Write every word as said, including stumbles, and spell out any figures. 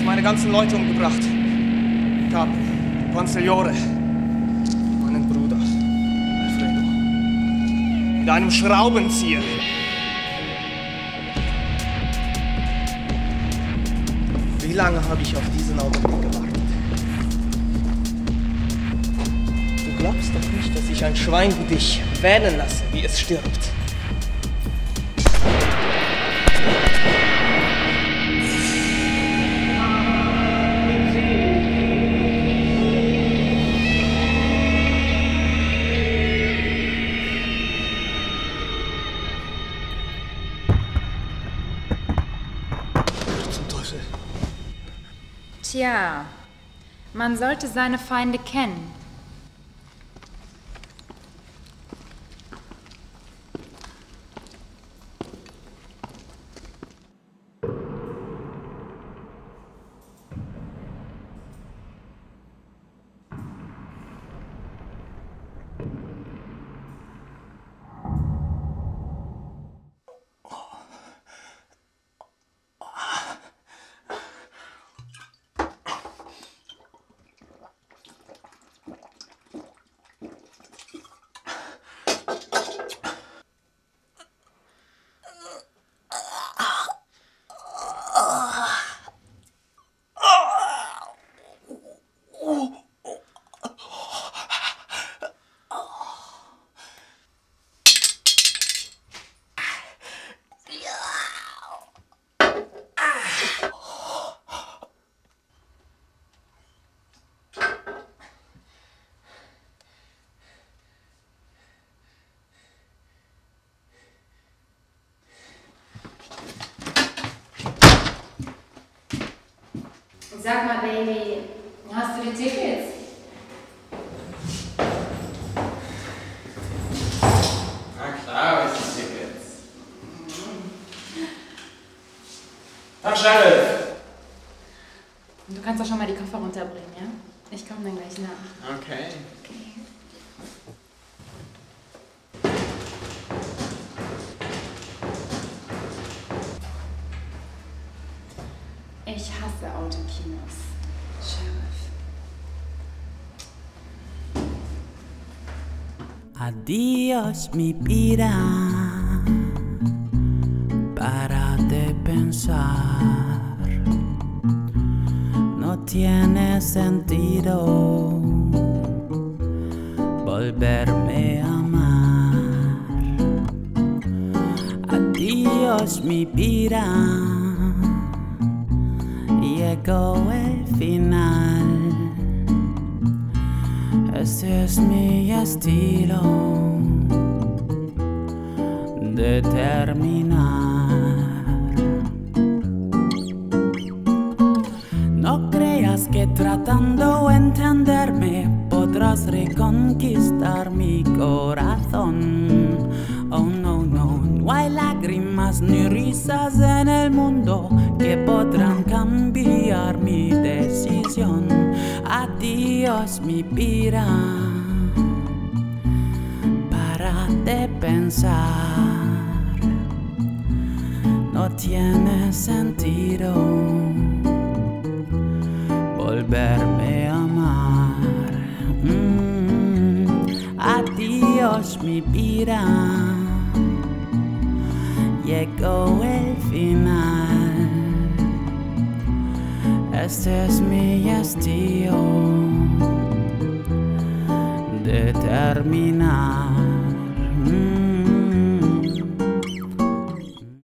meine ganzen Leute umgebracht. Capo, Consigliore, meinen Bruder, Alfredo. Mit einem Schraubenzieher. Wie lange habe ich auf diesen Augenblick gewartet? Du glaubst doch nicht, dass ich ein Schwein wie dich wählen lasse, wie es stirbt. Tja, man sollte seine Feinde kennen. Sag mal, Baby, hast du die Tickets? Na klar, habe ich die Tickets. Tag, Sheriff! Du kannst doch schon mal die Koffer runterbringen, ja? Ich komme dann gleich nach. Okay. Okay. Ich hasse Autokinos, Sheriff. Adiós mi vida, para de pensar, no tiene sentido volverme a amar. Adiós mi vida, llegó el final. Este es mi estilo de terminar. No creas que tratando de entenderme podrás reconquistar mi corazón. Oh no, no, no hay lágrimas ni risas en el mundo que podrán cambiar mi decisión. Adiós mi vida, para de pensar, no tiene sentido volverme a amar. Mm, adiós mi vida, llegó el final. Este es mi estilo de terminar.